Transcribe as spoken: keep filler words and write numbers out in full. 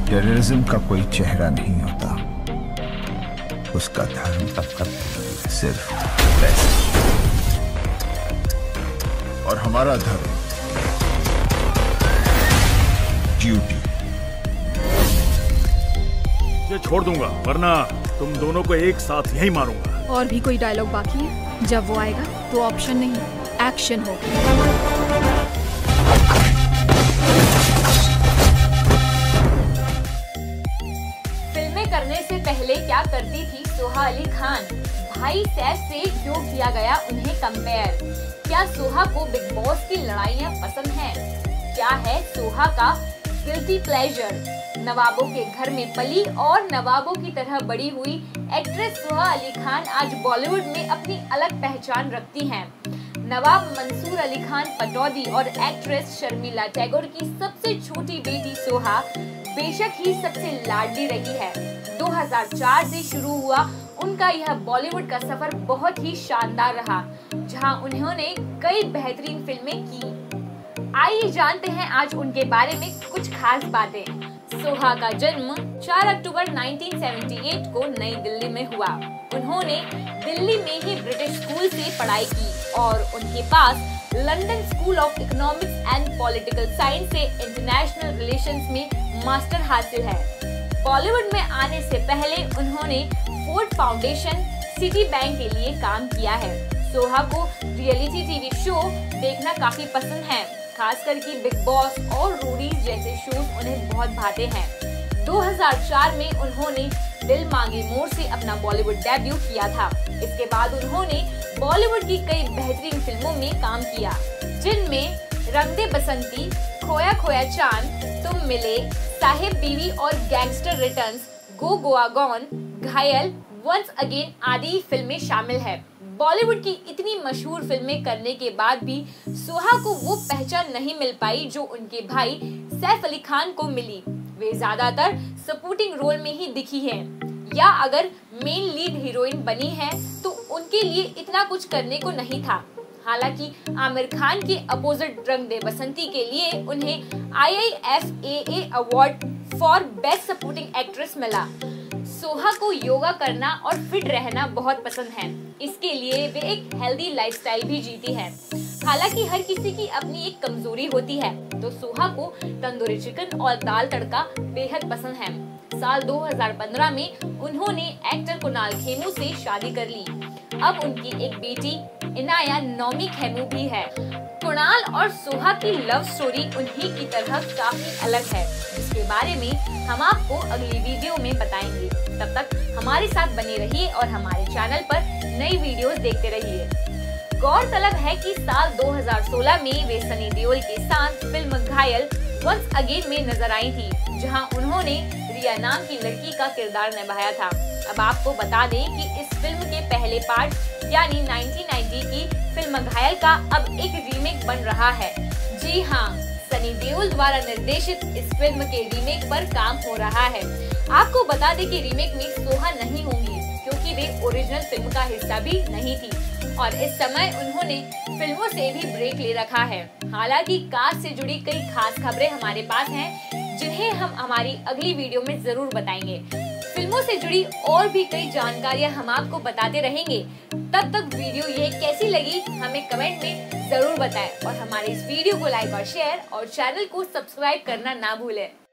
Terrorism का कोई चेहरा नहीं होता, उसका धर्म सिर्फ पैसे, और हमारा धर्म ड्यूटी। ये छोड़ दूंगा वरना तुम दोनों को एक साथ यही मारूंगा। और भी कोई डायलॉग बाकी है? जब वो आएगा तो ऑप्शन नहीं, एक्शन होगा। फिल्में करने से पहले क्या करती थी सोहा अली खान? भाई सैफ से क्यों किया गया उन्हें कंपेयर? क्या सोहा को बिग बॉस की लड़ाइयाँ पसंद हैं? क्या है सोहा का गिल्टी प्लेजर? नवाबों के घर में पली और नवाबों की तरह बड़ी हुई एक्ट्रेस सोहा अली खान आज बॉलीवुड में अपनी अलग पहचान रखती हैं। नवाब मंसूर अली खान पटौदी और एक्ट्रेस शर्मिला टैगोर की सबसे छोटी बेटी सोहा बेशक ही सबसे लाडली रही है। दो हज़ार चार से शुरू हुआ उनका यह बॉलीवुड का सफर बहुत ही शानदार रहा, जहां उन्होंने कई बेहतरीन फिल्में की। आइए जानते हैं आज उनके बारे में कुछ खास बातें। सोहा का जन्म चार अक्टूबर उन्नीस सौ अठहत्तर को नई दिल्ली में हुआ। उन्होंने दिल्ली में ही ब्रिटिश स्कूल से पढ़ाई की और उनके पास London School of Economics and Political Science से इंटरनेशनल रिलेशंस में मास्टर हासिल है। बॉलीवुड में आने से पहले उन्होंने फोर्ड फाउंडेशन, सिटी बैंक के लिए काम किया है। सोहा को रियलिटी टीवी शो देखना काफी पसंद है, खासकर कि बिग बॉस और रोडीज जैसे शोज उन्हें बहुत भाते हैं। दो हज़ार चार में उन्होंने दिल मांगे मोर से अपना बॉलीवुड डेब्यू किया था। इसके बाद उन्होंने बॉलीवुड की कई बेहतरीन फिल्मों में काम किया, जिनमें रंग दे बसंती, खोया खोया चांद, तुम मिले, Sahib Biwi Aur Gangster Returns, Go Goa Gone, Ghayal, Once Again आदि फिल्में शामिल है। बॉलीवुड की इतनी मशहूर फिल्में करने के बाद भी सोहा को वो पहचान नहीं मिल पाई जो उनके भाई सैफ अली खान को मिली। वे ज्यादातर सपोर्टिंग रोल में ही दिखी हैं, या अगर मेन लीड हीरोइन बनी है तो उनके लिए इतना कुछ करने को नहीं था। हालांकि आमिर खान के अपोजिट रंग दे बसंती के लिए उन्हें I I F A A award for best supporting actress मिला। सोहा को योगा करना और फिट रहना बहुत पसंद है, इसके लिए वे एक हेल्दी लाइफस्टाइल भी जीती है। हालांकि हर किसी की अपनी एक कमजोरी होती है, तो सोहा को तंदूरी चिकन और दाल तड़का बेहद पसंद है। साल दो हज़ार पंद्रह में उन्होंने एक्टर कुणाल खेमू से शादी कर ली। अब उनकी एक बेटी इनाया नौमी खेमू भी है। कुणाल और सोहा की लव स्टोरी उन्हीं की तरह काफी अलग है, जिसके बारे में हम आपको अगली वीडियो में बताएंगे। तब तक हमारे साथ बने रहिए और हमारे चैनल पर नई वीडियोस देखते रहिए। गौरतलब है कि साल दो हज़ार सोलह में वे सनी देओल के साथ फिल्म घायल वंस अगेन में नजर आई थी, जहां उन्होंने रिया नाम की लड़की का किरदार निभाया था। अब आपको बता दें कि इस फिल्म के पहले पार्ट यानी उन्नीस सौ नब्बे की फिल्म घायल का अब एक रीमेक बन रहा है। जी हाँ, सनी देओल द्वारा निर्देशित इस फिल्म के रीमेक पर काम हो रहा है। आपको बता दें कि रीमेक में सोहा नहीं होंगी, क्योंकि वे ओरिजिनल फिल्म का हिस्सा भी नहीं थी और इस समय उन्होंने फिल्मों से भी ब्रेक ले रखा है। हालांकि कास्ट से जुड़ी कई खास खबरें हमारे पास हैं, जिन्हें हम हमारी अगली वीडियो में जरूर बताएंगे। फिल्मों से जुड़ी और भी कई जानकारियां हम आपको बताते रहेंगे। तब तक वीडियो ये कैसी लगी हमें कमेंट में जरूर बताएं और हमारे इस वीडियो को लाइक और शेयर और चैनल को सब्सक्राइब करना ना भूलें।